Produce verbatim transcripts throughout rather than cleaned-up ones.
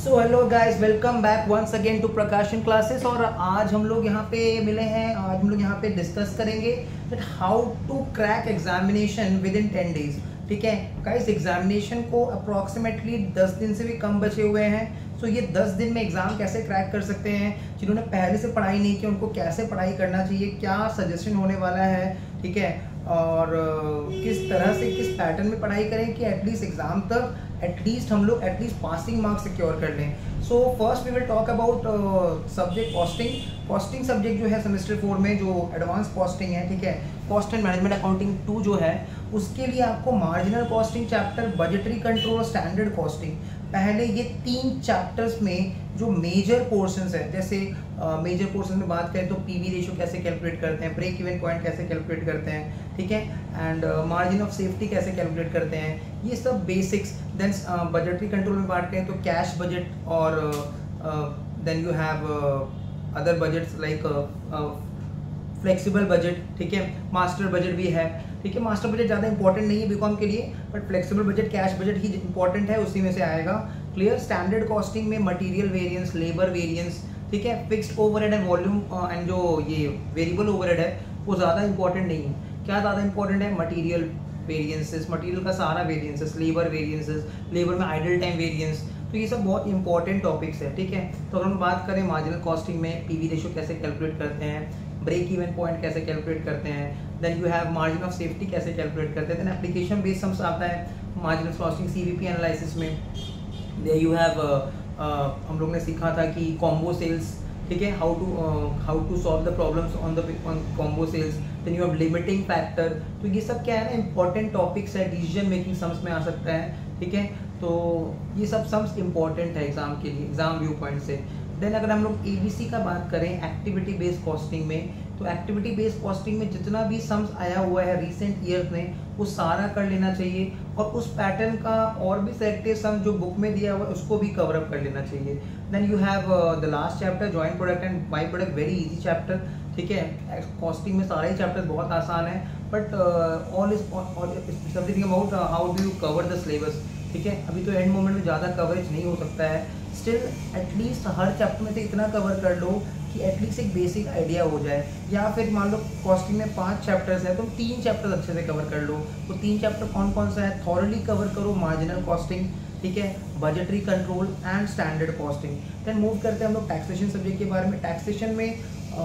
So hello guys, welcome back once again to Prakashan classes. और आज हम लोग यहाँ पे मिले हैं। आज हम लोग यहाँ पे डिस्कस करेंगे that how to crack examination within ten days. ठीक है गाइस, एग्जामिनेशन को अप्रॉक्सीमेटली दस दिन से भी कम बचे हुए हैं। सो so, ये दस दिन में एग्जाम कैसे क्रैक कर सकते हैं, जिन्होंने पहले से पढ़ाई नहीं की उनको कैसे पढ़ाई करना चाहिए, क्या सजेशन होने वाला है, ठीक है, और किस तरह से किस पैटर्न में पढ़ाई करें कि एटलीस्ट एग्जाम तक एटलीस्ट हम लोग एटलीस्ट पासिंग मार्क्स सिक्योर कर लें। So first we will talk about subject costing. Costing subject जो है सेमेस्टर फोर में जो एडवांस कॉस्टिंग है, ठीक है, cost and management accounting two जो है, उसके लिए आपको marginal costing chapter, budgetary control और स्टैंडर्ड कॉस्टिंग, पहले ये तीन चैप्टर्स में जो मेजर पोर्शंस है, जैसे मेजर uh, पोर्शन में बात करें तो पीवी रेशियो कैसे कैलकुलेट करते हैं, ब्रेक इवन पॉइंट कैसे कैलकुलेट करते हैं, ठीक है, एंड मार्जिन ऑफ सेफ्टी कैसे कैलकुलेट करते हैं, ये सब बेसिक्स। देन बजटरी कंट्रोल में बात करें तो कैश बजट और then you have other budgets like flexible budget, ठीक है, मास्टर बजट भी है, ठीक है। मास्टर बजट ज़्यादा इंपॉर्टेंट नहीं है बीकॉम के लिए, but flexible budget, cash budget ही इंपॉर्टेंट है, उसी में से आएगा। क्लियर। स्टैंडर्ड कॉस्टिंग में मटेरियल वेरिएंस, लेबर वेरिएंस, ठीक है, fixed overhead and volume and जो ये वेरिएबल ओवरहेड है वो ज़्यादा इंपॉर्टेंट नहीं है। क्या ज़्यादा इंपॉर्टेंट है? मटीरियल वेरिएंसेस, मटीरियल का सारा वेरिएंसेस, लेबर वेरिएंसेस, लेबर में आइडल टाइम वेरिएंस, तो ये सब बहुत इंपॉर्टेंट टॉपिक्स है, ठीक है। तो अगर हम बात करें मार्जिनल कॉस्टिंग में पीवी रेशियो कैसे कैलकुलेट करते हैं, ब्रेक इवन पॉइंट कैसे कैलकुलेट करते हैं, then you have margin of safety कैसे कैलकुलेट करते हैं, देन एप्लीकेशन बेस्ड सम्स आता है मार्जिनल कॉस्टिंग सीवीपी एनालिसिस में। देन यू हैव हम लोग ने सीखा था कि कॉम्बो सेल्स, ठीक है, how to how to solve the problems on the combo sales. Then you have limiting factor. तो ये सब क्या है ना, इंपॉर्टेंट टॉपिक्स है, डिसीजन मेकिंग सम्स में आ सकता है, ठीक है। तो ये सब सम्स इंपॉर्टेंट है एग्जाम के लिए, एग्जाम व्यू पॉइंट से। देन अगर हम लोग एबीसी का बात करें एक्टिविटी बेस्ड कॉस्टिंग में, तो एक्टिविटी बेस्ड कॉस्टिंग में जितना भी सम्स आया हुआ है रिसेंट ईयर्स में वो सारा कर लेना चाहिए, और उस पैटर्न का और भी सेलेक्टेड सम जो बुक में दिया हुआ है उसको भी कवर अप कर लेना चाहिए। Then you have the last chapter joint product and by product, very easy chapter, ठीक है। कॉस्टिंग में सारे ही चैप्टर बहुत आसान है, but all is something about how do you cover the syllabus, ठीक है। अभी तो एंड मोमेंट में ज़्यादा कवरेज नहीं हो सकता है, स्टिल एटलीस्ट हर चैप्टर में से इतना कवर कर लो कि एटलीस्ट एक बेसिक आइडिया हो जाए। या फिर मान लो कॉस्टिंग में पांच चैप्टर्स है तो तीन चैप्टर्स अच्छे से कवर कर लो। तो तीन चैप्टर कौन कौन सा है? थॉरली कवर करो मार्जिनल कॉस्टिंग, ठीक है, budgetary control and standard costing. Then move करते हैं हम लोग टैक्सेशन सब्जेक्ट के बारे में। टैक्सेशन में आ,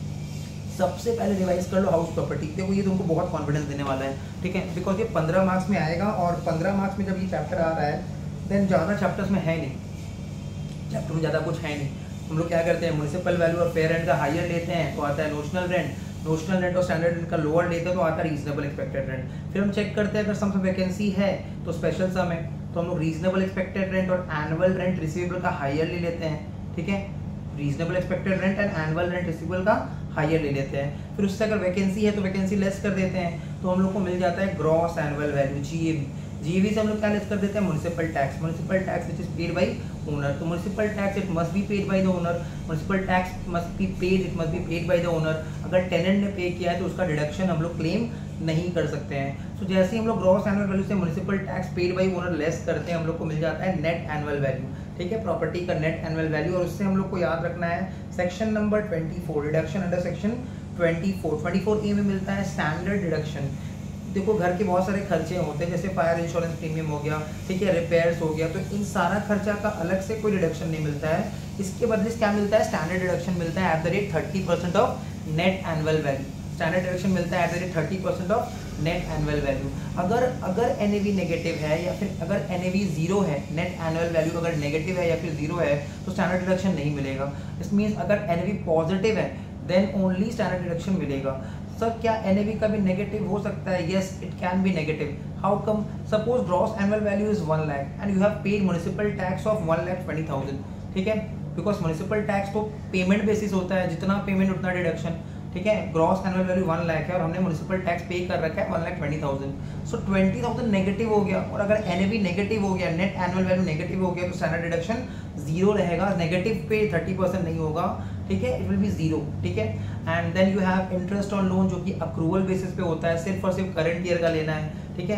सबसे पहले रिवाइज कर लो हाउस प्रॉपर्टी। देखो ये तुमको बहुत कॉन्फिडेंस देने वाला है, ठीक है, बिकॉज ये पंद्रह मार्क्स में आएगा, और पंद्रह मार्क्स में जब ये चैप्टर आ रहा है देन ज़्यादा चैप्टर्स में है नहीं, चैप्टर में ज़्यादा कुछ है नहीं। हम लोग क्या करते हैं, म्युनिसिपल वैल्यू और फेयर रेंट का हायर लेते हैं तो आता है नोशनल रेंट, नोशनल रेंट और स्टैंडर्ड रेंट का लोअर लेते हैं तो आता है रीजनेबल एक्सपेक्टेड रेंट। फिर हम चेक करते हैं अगर सम वैकेंसी है तो स्पेशल सम है, तो हम लोग रीजनेबल एक्सपेक्टेड रेंट और एनुअल रेंट रिसीवेबल का हायर ले लेते हैं, ठीक है, reasonable expected rent and annual rent receivable का हायर ले लेते हैं। फिर उससे अगर वैकेंसी है तो वैकेंसी लेस कर देते हैं, तो हम लोग को मिल जाता है gross annual value, GAV. GAV से हम लोग क्या लेस कर देते हैं? Municipal tax, municipal tax which is paid by owner. तो municipal tax it must be paid by the owner, municipal tax must be paid, it must be paid by the owner. अगर tenant ने pay किया है तो उसका deduction हम लोग claim नहीं कर सकते हैं। तो जैसे ही हम लोग ग्रॉस एनुअल वैल्यू से municipal tax paid by owner less करते हैं, हम लोग को मिल जाता है नेट एनुअल वैल्यू, ठीक है, प्रॉपर्टी का नेट एनुअल वैल्यू। और उससे हम लोग को याद रखना है section number twenty four, deduction under section twenty four. Twenty four A में मिलता है स्टैंडर्ड डिडक्शन। देखो घर के बहुत सारे खर्चे होते हैं, जैसे फायर इंश्योरेंस प्रीमियम हो गया, ठीक है, रिपेयर्स हो गया, तो इन सारा खर्चा का अलग से कोई डिडक्शन नहीं मिलता है। इसके बदले क्या मिलता है? स्टैंडर्ड डिडक्शन मिलता है at the rate thirty percent of net annual value. Standard deduction मिलता है at the rate thirty percent of net annual value. अगर अगर एनएवी नेगेटिव है या फिर अगर एनएवी जीरो है, नेट एनुअल वैल्यू अगर नेगेटिव है या फिर जीरो है तो स्टैंडर्ड डिडक्शन नहीं मिलेगा। इस मीन्स अगर एनएवी पॉजिटिव है देन ओनली स्टैंडर्ड डिडक्शन मिलेगा। सर क्या एनएवी का भी नेगेटिव हो सकता है? Yes, it can be negative. How come? Suppose gross annual value is one lakh and you have paid municipal tax of one lakh twenty thousand, ठीक है, बिकॉज म्युनिसिपल टैक्स तो पेमेंट बेसिस होता है, जितना पेमेंट उतना डिडक्शन, ठीक है। Gross annual value one lakh है और हमने म्युनिसिपल टैक्स पे कर रखा है one lakh twenty thousand. So twenty thousand negative हो गया, और अगर एनएवी नेगेटिव हो गया, नेट एनुअल वैल्यू नेगेटिव हो गया, तो स्टैंडर्ड डिडक्शन जीरो रहेगा। नेगेटिव पे थर्टी परसेंट नहीं होगा, ठीक है, इट विल बी जीरो, ठीक है। And then you have interest on loan जो कि अक्रूवल बेसिस पे होता है, सिर्फ और सिर्फ करंट ईयर का लेना है, ठीक है।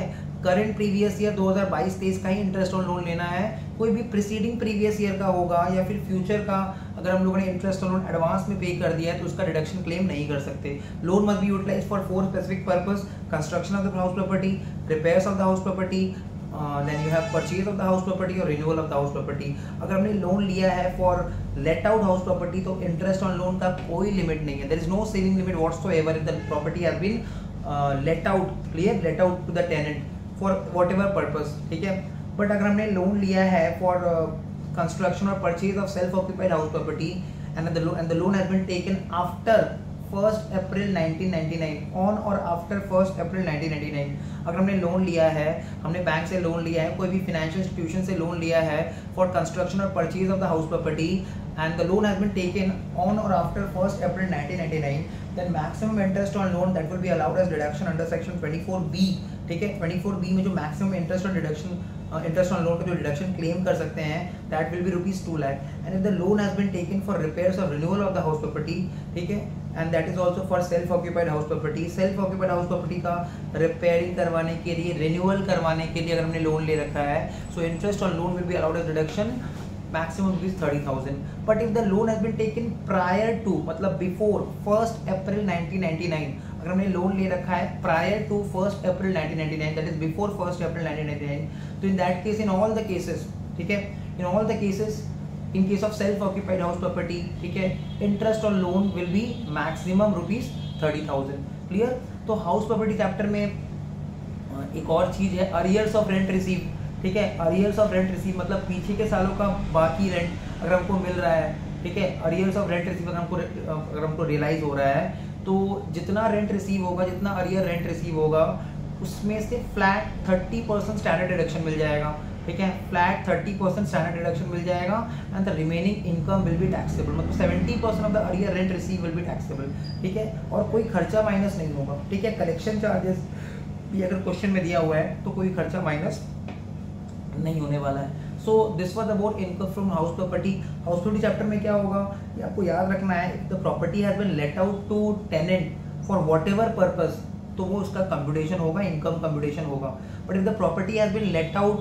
करंट प्रीवियस ईयर दो हज़ार बाईस तेईस का ही इंटरेस्ट ऑन लोन लेना है, कोई भी प्रीसीडिंग प्रीवियस ईयर का होगा या फिर फ्यूचर का अगर हम लोगों ने इंटरेस्ट ऑन लोन एडवांस में पे कर दिया है तो उसका डिडक्शन क्लेम नहीं कर सकते। Loan must be utilized for four specific purpose, construction of the house property, repairs of the house property, then you have purchase of the house property और renewal of the house property. अगर हमने loan लिया है for let out house property तो interest on loan का कोई limit नहीं है, there is no saving limit whatsoever if the property has been let out, clear, late out to the tenant for whatever purpose, ठीक है। But अगर हमने loan लिया है फॉर कंस्ट्रक्शन और purchase of self occupied house property and the and the loan has been taken after first April nineteen ninety nine, on or after first April nineteen ninety nine, अगर हमने loan लिया है, हमने bank से loan लिया है, कोई भी फाइनेंशियल इंस्टीट्यूशन से लोन लिया है फॉर कंस्ट्रक्शन और purchase of the house property and the loan has been taken on or after first April nineteen ninety nine, then maximum interest on loan that will be allowed as deduction under section twenty four B, ठीक है। Twenty four B में जो maximum interest on deduction interest on loan का जो deduction claim कर सकते हैं that will be rupees two lakh and if the loan has been taken for repairs और renewal of the house property, ठीक है, and that is also for self occupied house property. Self occupied house property का repairing करवाने के लिए, renewal करवाने के लिए अगर हमने लोन ले रखा है so interest on loan will be allowed as deduction maximum rupees thirty thousand, but if the loan has been taken prior to, मतलब before first April nineteen ninety-nine, अगर हमने लोन ले रखा है prior to first April nineteen ninety-nine, that is before first April nineteen ninety-nine, तो in that case, in all the cases, ठीक है, in all the cases, in case of self occupied house property, ठीक है, interest on loan will be maximum rupees thirty thousand, clear। तो house property chapter में एक और चीज है अरियर्स ऑफ रेंट रिसीव, ठीक है। अरियर्स ऑफ रेंट रिसीव मतलब पीछे के सालों का बाकी रेंट अगर हमको मिल रहा है, ठीक है, अरियर्स ऑफ रेंट रिसीव अगर हमको अगर हमको रियलाइज हो रहा है तो जितना रेंट रिसीव होगा, जितना अरियर रेंट रिसीव होगा उसमें से flat thirty percent standard deduction मिल जाएगा, ठीक है, flat thirty percent standard deduction मिल जाएगा and the remaining income will be taxable, मतलब seventy percent of the arrear rent receive will be taxable, ठीक है, और कोई खर्चा माइनस नहीं होगा, ठीक है। कलेक्शन चार्जेस भी अगर क्वेश्चन में दिया हुआ है तो कोई खर्चा माइनस नहीं होने वाला है। So this was about income from house property. House property chapter में क्या होगा ये आपको याद रखना है, if the property has been let out to tenant for whatever purpose तो वो उसका कंप्यूटेशन होगा, इनकम कंप्यूटेशन होगा। But if the property has been let out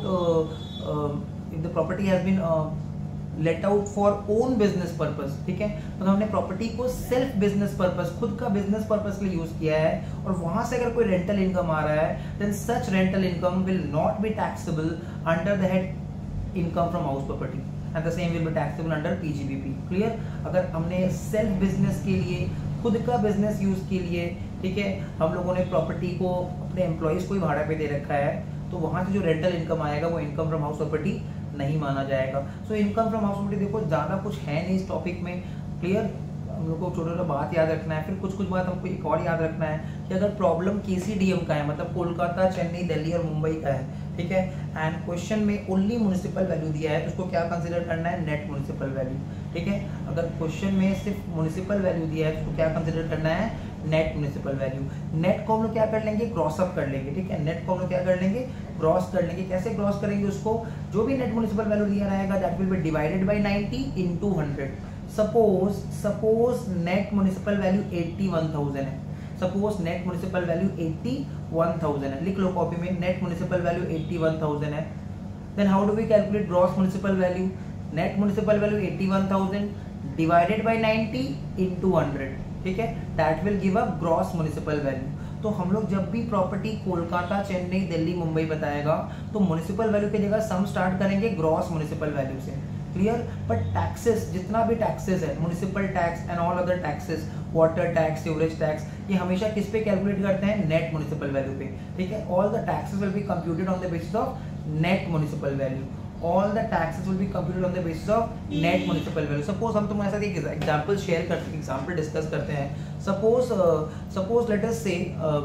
if the property has been let out for own business purpose, ठीक है, तो हमने property को सेल्फ बिजनेस पर्पस, खुद का बिजनेस पर्पस के लिए यूज किया है और वहां से अगर कोई रेंटल इनकम आ रहा है then such rental income will not be taxable under the head income from house property and the same will be taxable under PGBP, clear. अगर हमने सेल्फ बिजनेस के लिए, खुद का बिजनेस यूज के लिए, ठीक है, हम लोगों ने प्रॉपर्टी को अपने एम्प्लॉयज को ही भाड़ा पे दे रखा है तो वहां से जो रेंटल इनकम आएगा वो इनकम फ्रॉम हाउस प्रॉपर्टी नहीं माना जाएगा। So income from house property देखो ज़्यादा कुछ है नहीं इस टॉपिक में, क्लियर। हम लोग को छोटा छोटा बात याद रखना है, फिर कुछ कुछ बात हमको एक और याद रखना है कि अगर प्रॉब्लम केसीडीएम का है, मतलब कोलकाता, चेन्नई, दिल्ली और मुंबई का है, ठीक है, एंड क्वेश्चन में ओनली म्युनिसिपल वैल्यू दिया है तो उसको क्या कंसिडर करना है, नेट म्युनिसिपल वैल्यू, ठीक है। अगर क्वेश्चन में सिर्फ म्युनिसिपल वैल्यू दिया है तो उसको क्या कंसिडर करना है, नेट म्युनिसिपल वैल्यू। नेट को हम लोग क्या कर लेंगे, क्रॉस अप कर लेंगे, ठीक है, नेट को हम लोग क्या कर लेंगे, क्रॉस कर लेंगे। कैसे क्रॉस करेंगे उसको, जो भी नेट म्युनिसिपल वैल्यू दिया रहेगा that will be divided by ninety into hundred. Suppose suppose net municipal value eighty one thousand है, suppose net municipal value eighty one thousand है, लिख लो कॉपी में, net municipal value eighty one thousand है। Then how do we calculate gross municipal value, net municipal value eighty one thousand divided by ninety into hundred, ठीक है, that will give a gross municipal value. तो हम लोग जब भी property Kolkata, Chennai, Delhi, Mumbai बताएगा तो म्युनिसिपल वैल्यू की जगह सम स्टार्ट करेंगे ग्रॉस म्युनिसिपल वैल्यू से, क्लियर। बट टैक्सेस, जितना भी टैक्सेस है, municipal tax and all other taxes, water tax, sewerage tax, ये हमेशा किस पे कैलकुलेट करते हैं, नेट म्युनिसिपल वैल्यू पे, ठीक है। All the taxes will be computed on the basis of net municipal value, all the taxes will be computed on the basis of net municipal value। suppose हम तुम्हारे साथ एक example share करते हैं, example discuss करते हैं। suppose suppose let us say uh,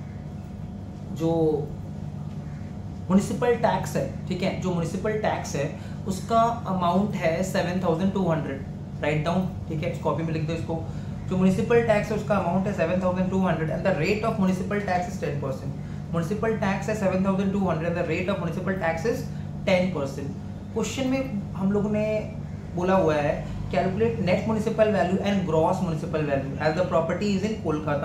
जो municipal tax है, ठीक है, जो म्युनिसिपल टैक्स है उसका अमाउंट है seven thousand two hundred, right down, ठीक है, कॉपी में लिख दो इसको। जो म्युनिसिपल टैक्स है उसका अमाउंट है seven thousand two hundred and the rate of municipal tax is ten percent. Municipal tax है seven thousand two hundred and the rate of municipal tax is ten percent. Question में हम लोगों ने बोला हुआ है calculate net municipal value and gross municipal value as the property is in Kolkata.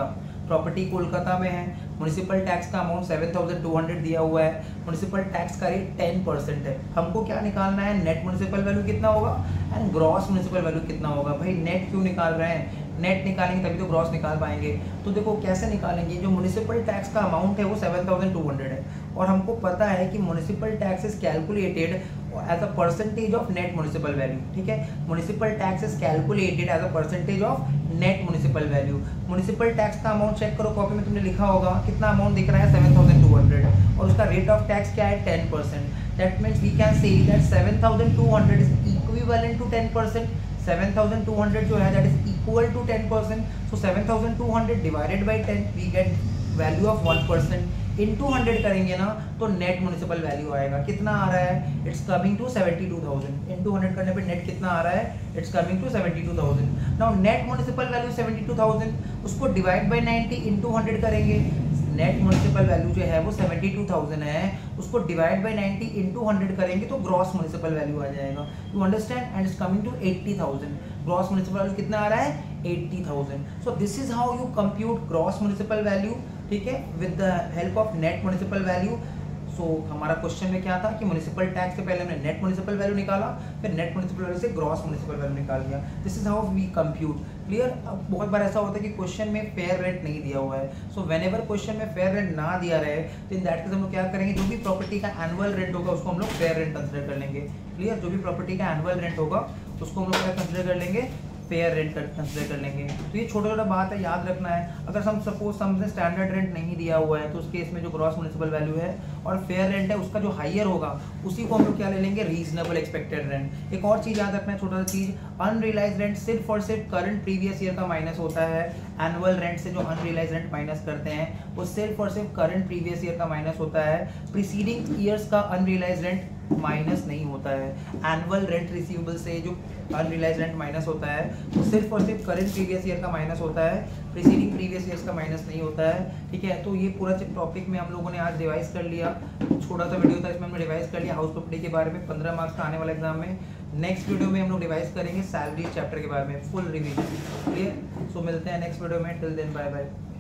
Property Kolkata में है, म्युनिसिपल टैक्स का amount seven thousand two hundred दिया हुआ है, म्युनिसिपल टैक्स का रेट टेन परसेंट है। हमको क्या निकालना है, नेट म्युनिसिपल वैल्यू कितना होगा एंड ग्रॉस म्युनिसिपल वैल्यू कितना होगा। भाई नेट क्यों निकाल रहे हैं, नेट निकालेंगे तभी तो ग्रॉस निकाल पाएंगे। तो देखो कैसे निकालेंगे, जो म्युनिसिपल टैक्स का अमाउंट है वो सेवन थाउजेंड टू हंड्रेड है और हमको पता है कि municipal tax is calculated as a percentage of net municipal value. ठीक है, municipal tax is calculated as a percentage of net municipal value. Municipal tax का अमाउंट चेक करो, कॉपी में तुमने लिखा होगा कितना अमाउंट दिख रहा है, सेवन थाउजेंड टू हंड्रेड और उसका रेट ऑफ टैक्स क्या है, ten percent. That means we can say that seven thousand two hundred is equivalent to ten percent. Seven thousand two hundred जो है that is equal to ten percent. So seven thousand two hundred divided by ten we get value of one percent. Into hundred करेंगे ना तो net municipal value आएगा, कितना आ रहा है, it's coming to seventy two thousand. Into hundred करने पे नेट कितना आ रहा है, it's coming to seventy two thousand. Now net municipal value seventy two thousand, उसको divide by ninety into hundred करेंगे। नेट म्युनिसिपल वैल्यू जो है वो सेवेंटी टू थाउजेंड है, उसको divide by ninety into hundred करेंगे तो ग्रॉस म्युनिसिपल वैल्यू आ जाएगा। You understand, and it's coming to eighty thousand. Gross municipal value कितना आ रहा है, eighty thousand. So this is how you compute gross municipal value, ठीक है, with the help of net municipal value. सो हमारा क्वेश्चन में क्या था कि म्युनिसिपल टैक्स से पहले हमने नेट म्युनिसिपल वैल्यू निकाला, फिर नेट म्युनिसिपल वैल्यू से ग्रॉस म्युनिसिपल वैल्यू निकाल लिया। This is how we compute. Clear. अब बहुत बार ऐसा होता है कि क्वेश्चन में फेयर रेंट नहीं दिया हुआ है, सो व्हेनेवर क्वेश्चन में फेयर रेंट ना दिया रहे तो इन दैट केस हम लोग क्या करेंगे, जो भी प्रॉपर्टी का एनुअल रेंट होगा उसको हम लोग फेयर रेंट कंसिडर कर लेंगे। क्लियर, जो भी प्रॉपर्टी का एनुअल रेंट होगा उसको हम लोग क्या कंसिडर कर लेंगे, फेयर रेंट कंसिडर कर लेंगे। तो ये छोटा छोटा बात है, याद रखना है। अगर हम सपोज हमसे स्टैंडर्ड रेंट नहीं दिया हुआ है तो उस केस में जो ग्रॉस म्युनिसिपल वैल्यू है और फेयर रेंट है उसका जो हाईयर होगा उसी को हम लोग क्या ले लेंगे, रीजनेबल एक्सपेक्टेड रेंट। एक और चीज याद रखना है, छोटा सा चीज, अनरियलाइज रेंट सिर्फ और सिर्फ करंट प्रीवियस ईयर का माइनस होता है। एनुअल रेंट से जो अनरियलाइज रेंट माइनस करते हैं वो सिर्फ और सिर्फ करंट प्रीवियस ईयर का माइनस होता है। प्रीसीडिंग ईयर्स का अनरियलाइज रेंट माइनस नहीं होता है। एनुअल रेंट रिसीवेबल से जो अनरियलाइज रेंट माइनस होता है वो सिर्फ और सिर्फ करंट प्रीवियस ईयर का माइनस होता है, प्रीसीडिंग प्रीवियस ईयर्स का माइनस नहीं होता है। ठीक है, तो ये पूरा टॉपिक में हम लोगों ने आज रिवाइज कर लिया। छोटा सा वीडियो था, इसमें हमने रिवाइज कर लिया हाउस प्रॉपर्टी के बारे में, पंद्रह मार्क्स का आने वाला एग्जाम में। नेक्स्ट वीडियो में हम लोग रिवाइज करेंगे सैलरी चैप्टर के बारे में, फुल रिवीजन। क्लियर, सो मिलते हैं नेक्स्ट वीडियो में। Till then bye bye.